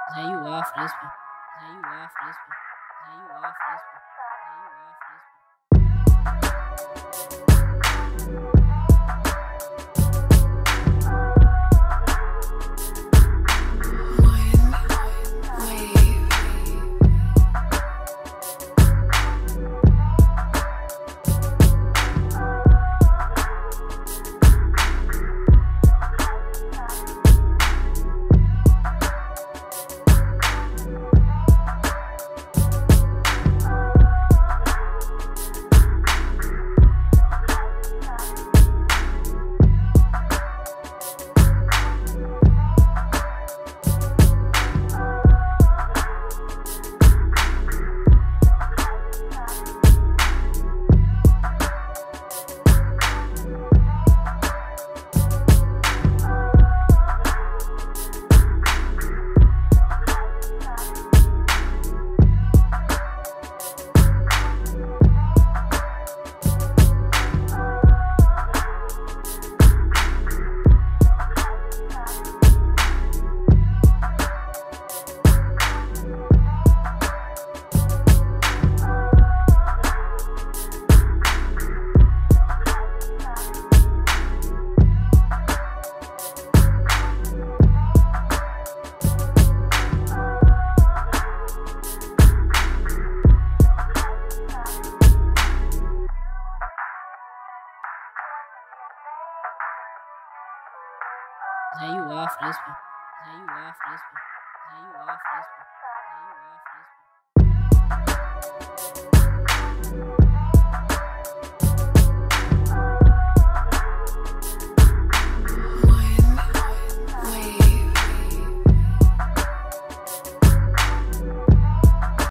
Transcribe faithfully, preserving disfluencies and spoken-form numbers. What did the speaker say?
Zé you off this one. Zé you off this one. Zé you off this one. Zé you off this one. Zé you off this one. Zé you off this one. Zé you off this one.